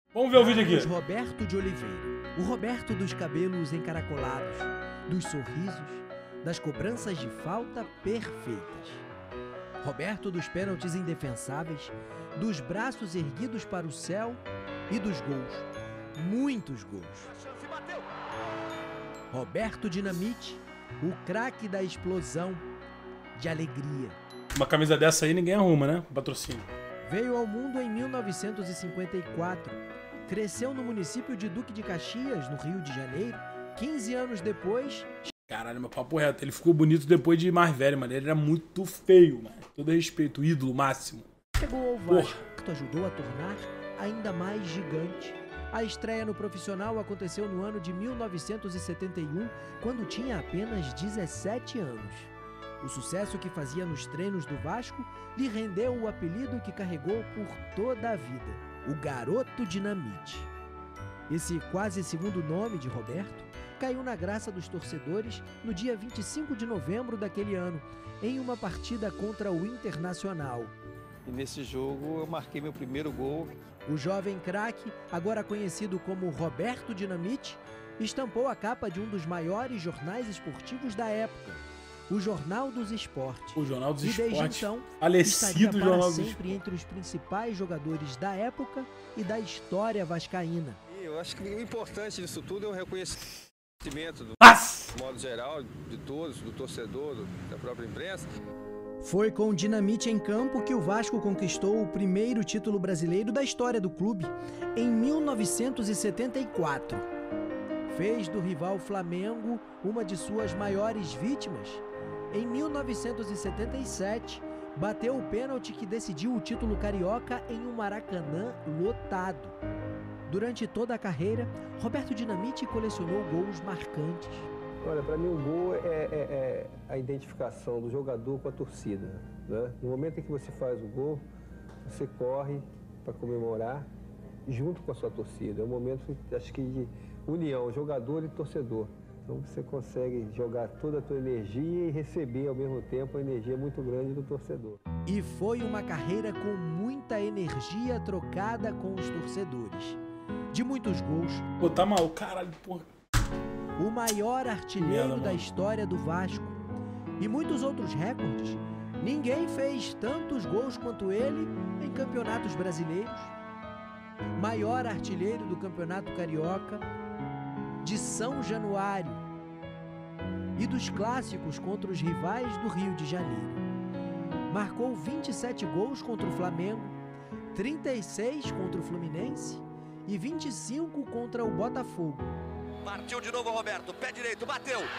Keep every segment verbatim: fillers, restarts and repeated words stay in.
Vamos ver o vídeo aqui. Roberto de Oliveira, o Roberto dos cabelos encaracolados, dos sorrisos, das cobranças de falta perfeitas. Roberto dos pênaltis indefensáveis, dos braços erguidos para o céu e dos gols. Muitos gols. Roberto Dinamite, o craque da explosão, de alegria. Uma camisa dessa aí ninguém arruma, né? Patrocínio. Veio ao mundo em mil novecentos e cinquenta e quatro. Cresceu no município de Duque de Caxias, no Rio de Janeiro. quinze anos depois... Caralho, meu papo reto. Ele ficou bonito depois de mais velho, mano. Ele era muito feio, mano. Todo respeito, ídolo máximo. Chegou ao Vasco, que ajudou a tornar ainda mais gigante. A estreia no profissional aconteceu no ano de mil novecentos e setenta e um, quando tinha apenas dezessete anos. O sucesso que fazia nos treinos do Vasco lhe rendeu o apelido que carregou por toda a vida, o Garoto Dinamite. Esse quase segundo nome de Roberto caiu na graça dos torcedores no dia vinte e cinco de novembro daquele ano, em uma partida contra o Internacional. E nesse jogo eu marquei meu primeiro gol. O jovem craque, agora conhecido como Roberto Dinamite, estampou a capa de um dos maiores jornais esportivos da época, o Jornal dos Esportes. O Jornal dos e Esportes. desde então, falecido estaria Jornal para dos sempre Esportes. entre os principais jogadores da época e da história vascaína. E eu acho que o importante disso tudo é o reconhecimento do Nossa! modo geral de todos, do torcedor, do, da própria imprensa. Foi com Dinamite em campo que o Vasco conquistou o primeiro título brasileiro da história do clube, em mil novecentos e setenta e quatro. Fez do rival Flamengo uma de suas maiores vítimas. Em mil novecentos e setenta e sete, bateu o pênalti que decidiu o título carioca em um Maracanã lotado. Durante toda a carreira, Roberto Dinamite colecionou gols marcantes. Olha, para mim o gol é, é, é a identificação do jogador com a torcida, né? No momento em que você faz o gol, você corre para comemorar junto com a sua torcida. É um momento, acho que, de união, jogador e torcedor. Então você consegue jogar toda a tua energia e receber ao mesmo tempo a energia muito grande do torcedor. E foi uma carreira com muita energia trocada com os torcedores. De muitos gols. Pô, tá mal, caralho, porra. O maior artilheiro Merda, da mano. história do Vasco. E muitos outros recordes. Ninguém fez tantos gols quanto ele em campeonatos brasileiros. Maior artilheiro do Campeonato Carioca, de São Januário e dos clássicos contra os rivais do Rio de Janeiro. Marcou vinte e sete gols contra o Flamengo, trinta e seis contra o Fluminense e vinte e cinco contra o Botafogo. Partiu de novo o Roberto, pé direito, bateu. Gol!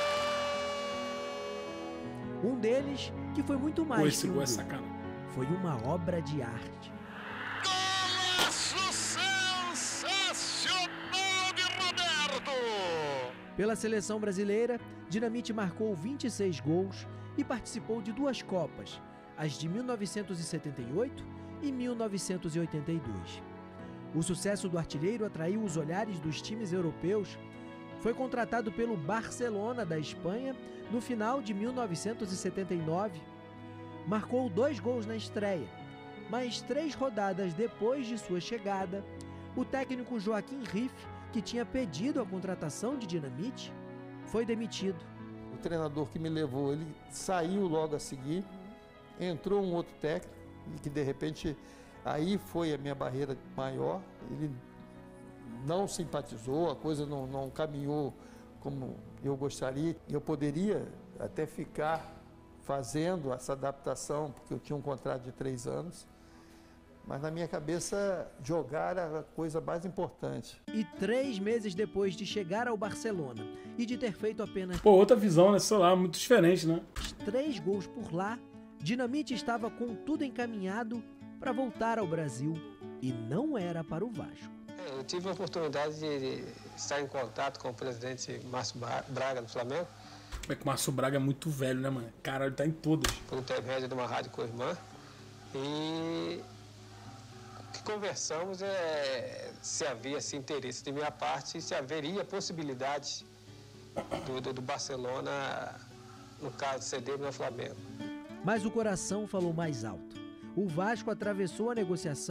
Um deles que foi muito mais Pô, esse que um gol é gol. sacana. Foi uma obra de arte. Golaço sensacional de Roberto! Pela seleção brasileira, Dinamite marcou vinte e seis gols e participou de duas Copas, as de mil novecentos e setenta e oito e mil novecentos e oitenta e dois. O sucesso do artilheiro atraiu os olhares dos times europeus. Foi contratado pelo Barcelona da Espanha no final de mil novecentos e setenta e nove. Marcou dois gols na estreia, mas três rodadas depois de sua chegada, o técnico Joaquim Riffe, que tinha pedido a contratação de Dinamite, foi demitido. O treinador que me levou, ele saiu logo a seguir, entrou um outro técnico, e que de repente aí foi a minha barreira maior. Ele não simpatizou, a coisa não, não caminhou como eu gostaria. Eu poderia até ficar fazendo essa adaptação, porque eu tinha um contrato de três anos, mas na minha cabeça jogar era a coisa mais importante. E três meses depois de chegar ao Barcelona e de ter feito apenas Pô, outra visão, né? Sei lá, muito diferente, né? três gols por lá, Dinamite estava com tudo encaminhado para voltar ao Brasil e não era para o Vasco. Eu tive a oportunidade de estar em contato com o presidente Márcio Braga do Flamengo. Como é que o Márcio Braga é muito velho, né, mano? Caralho, tá em todas. Por intermédio de uma rádio co-irmã. E o que conversamos é se havia esse interesse de minha parte e se haveria possibilidade do, do, do Barcelona, no caso, ceder no Flamengo. Mas o coração falou mais alto. O Vasco atravessou a negociação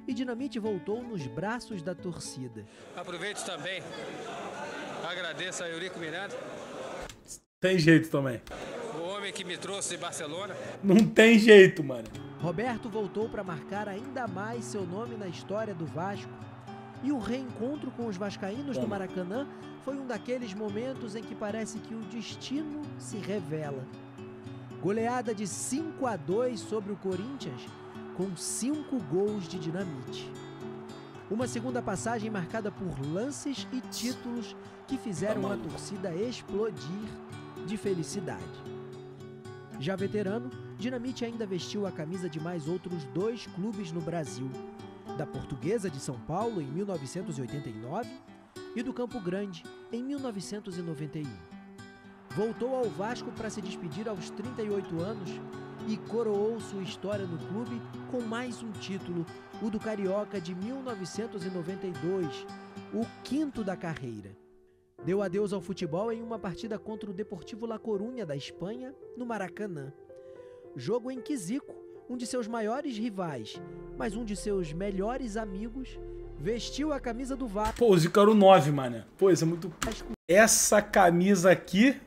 e Dinamite voltou nos braços da torcida. Aproveito também, agradeço a Eurico Miranda. Tem jeito também. O homem que me trouxe de Barcelona. Não tem jeito, mano. Roberto voltou para marcar ainda mais seu nome na história do Vasco. E o reencontro com os vascaínos do Maracanã foi um daqueles momentos em que parece que o destino se revela. Goleada de cinco a dois sobre o Corinthians, com cinco gols de Dinamite. Uma segunda passagem marcada por lances e títulos que fizeram a torcida explodir de felicidade. Já veterano, Dinamite ainda vestiu a camisa de mais outros dois clubes no Brasil, da Portuguesa de São Paulo em mil novecentos e oitenta e nove e do Campo Grande em mil novecentos e noventa e um. Voltou ao Vasco para se despedir aos trinta e oito anos e coroou sua história no clube com mais um título, o do Carioca de mil novecentos e noventa e dois, o quinto da carreira. Deu adeus ao futebol em uma partida contra o Deportivo La Coruña da Espanha, no Maracanã. Jogo em que Zico, um de seus maiores rivais, mas um de seus melhores amigos, vestiu a camisa do Vasco. Pô, o Zico era o nove, mano. Pô, isso é muito... Essa camisa aqui...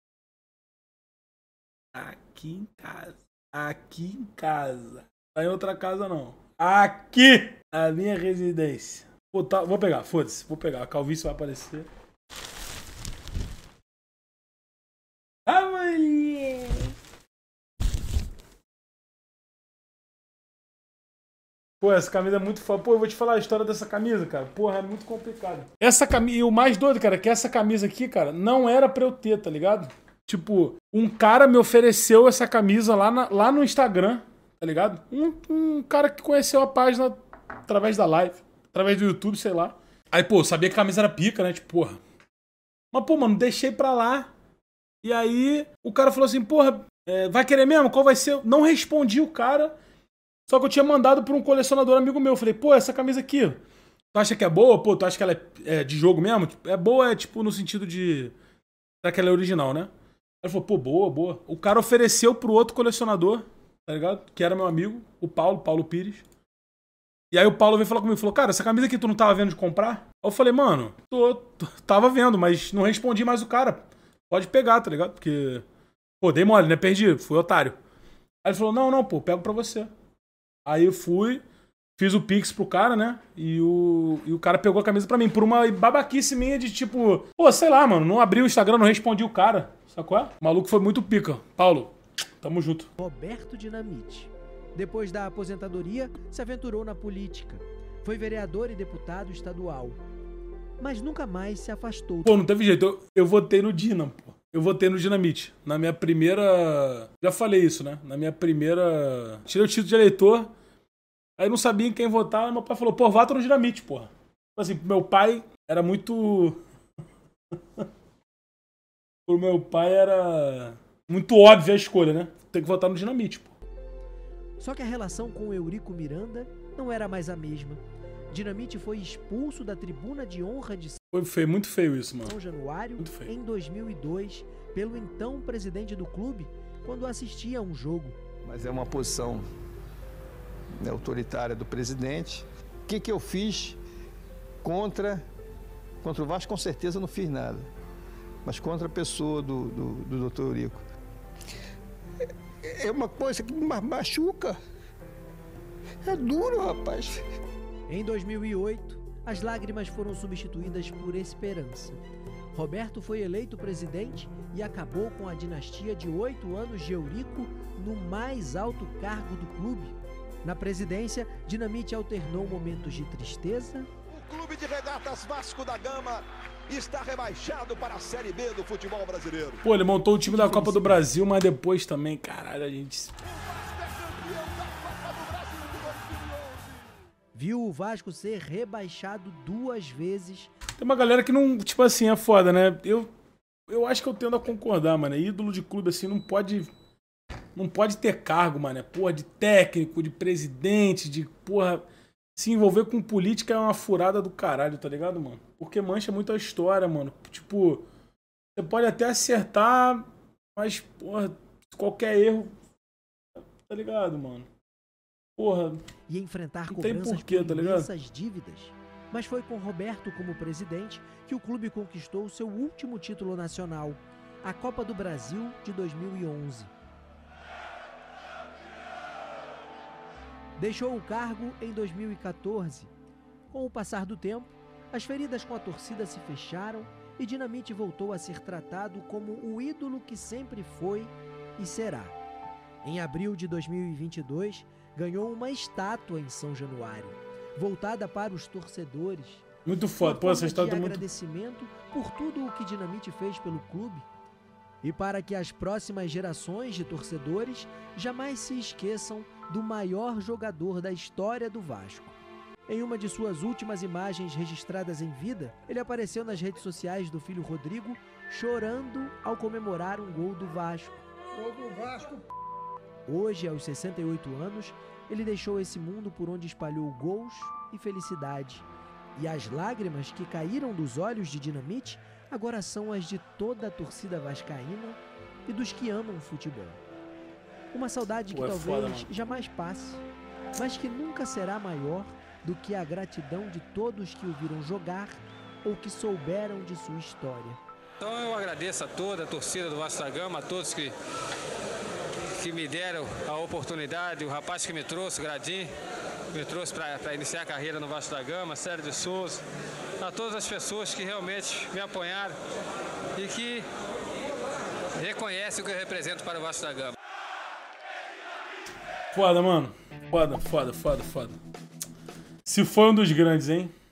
Aqui em casa. Aqui em casa. Tá em outra casa, não. Aqui! A minha residência. Pô, tá... Vou pegar, foda-se. Vou pegar. A calvície vai aparecer. Ah, mulher! Pô, essa camisa é muito foda. Pô, eu vou te falar a história dessa camisa, cara. Porra, é muito complicado. Essa camisa... E o mais doido, cara, é que essa camisa aqui, cara, não era pra eu ter, tá ligado? Tipo, um cara me ofereceu essa camisa lá, na, lá no Instagram, tá ligado? Um, um cara que conheceu a página através da live, através do YouTube, sei lá. Aí, pô, eu sabia que a camisa era pica, né? Tipo, porra. Mas, pô, mano, deixei pra lá. E aí, o cara falou assim, porra, é, vai querer mesmo? Qual vai ser? Não respondi o cara, só que eu tinha mandado pra um colecionador amigo meu. Eu falei, pô, essa camisa aqui, tu acha que é boa? Pô, tu acha que ela é, é de jogo mesmo? É boa, é tipo, no sentido de... Será que ela é original, né? Ele falou, pô, boa, boa. O cara ofereceu pro outro colecionador, tá ligado? Que era meu amigo, o Paulo, Paulo Pires. E aí o Paulo veio falar comigo, falou, cara, essa camisa aqui tu não tava vendo de comprar? Aí eu falei, mano, tô, tô, tava vendo, mas não respondi mais o cara. Pode pegar, tá ligado? Porque, pô, dei mole, né? Perdi, fui otário. Aí ele falou, não, não, pô, pego pra você. Aí eu fui, fiz o Pix pro cara, né? E o, e o cara pegou a camisa pra mim, por uma babaquice minha de tipo, pô, sei lá, mano, não abri o Instagram, não respondi o cara. Sabe qual é? O maluco foi muito pica. Paulo, tamo junto. Roberto Dinamite. Depois da aposentadoria, se aventurou na política. Foi vereador e deputado estadual. Mas nunca mais se afastou. Pô, não teve jeito. Eu, eu votei no Dinam, pô. Eu votei no Dinamite. Na minha primeira... Já falei isso, né? Na minha primeira... Tirei o título de eleitor. Aí não sabia em quem votar. Meu pai falou, pô, vota no Dinamite, porra. Tipo assim, meu pai era muito... Pro meu pai era muito óbvia a escolha, né? Tem que votar no Dinamite, pô. Só que a relação com Eurico Miranda não era mais a mesma. Dinamite foi expulso da tribuna de honra de Foi feio, muito feio isso, mano. São Januário em dois mil e dois pelo então presidente do clube quando assistia a um jogo. Mas é uma posição, né, autoritária do presidente. O que, que eu fiz contra, contra o Vasco? Com certeza não fiz nada. Mas contra a pessoa do, do, do doutor Eurico. É, é uma coisa que me machuca. É duro, rapaz. Em dois mil e oito, as lágrimas foram substituídas por esperança. Roberto foi eleito presidente e acabou com a dinastia de oito anos de Eurico no mais alto cargo do clube. Na presidência, Dinamite alternou momentos de tristeza. O Clube de Regatas Vasco da Gama está rebaixado para a Série B do futebol brasileiro. Pô, ele montou o time da Copa do Brasil, mas depois também, caralho, a gente... Viu o Vasco ser rebaixado duas vezes. Tem uma galera que não, tipo assim, é foda, né? Eu, eu acho que eu tendo a concordar, mano. Ídolo de clube, assim, não pode... Não pode ter cargo, mano. Porra, de técnico, de presidente, de porra... Se envolver com política é uma furada do caralho, tá ligado, mano? Porque mancha muito a história, mano. Tipo, você pode até acertar, mas, porra, qualquer erro, tá ligado, mano? porra, e enfrentar não tem cobranças porquê, por tá ligado? imensas dívidas. Mas foi com Roberto como presidente que o clube conquistou seu último título nacional, a Copa do Brasil de dois mil e onze. Deixou o cargo em dois mil e quatorze. Com o passar do tempo, as feridas com a torcida se fecharam e Dinamite voltou a ser tratado como o ídolo que sempre foi e será. Em abril de dois mil e vinte e dois, ganhou uma estátua em São Januário, voltada para os torcedores. Muito foda. Pô, essa estátua é muito... agradecimento por tudo o que Dinamite fez pelo clube e para que as próximas gerações de torcedores jamais se esqueçam do maior jogador da história do Vasco. Em uma de suas últimas imagens registradas em vida, ele apareceu nas redes sociais do filho Rodrigo, chorando ao comemorar um gol do Vasco. Gol do Vasco. Hoje, aos sessenta e oito anos, ele deixou esse mundo por onde espalhou gols e felicidade. E as lágrimas que caíram dos olhos de Dinamite agora são as de toda a torcida vascaína e dos que amam futebol. Uma saudade que Pô, é talvez foda, jamais passe, mas que nunca será maior do que a gratidão de todos que o viram jogar ou que souberam de sua história. Então eu agradeço a toda a torcida do Vasco da Gama, a todos que, que me deram a oportunidade, o rapaz que me trouxe, o Gradim, me trouxe para iniciar a carreira no Vasco da Gama, Sérgio de Souza, a todas as pessoas que realmente me apoiaram e que reconhecem o que eu represento para o Vasco da Gama. Foda, mano. Foda, foda, foda, foda. Se foi um dos grandes, hein?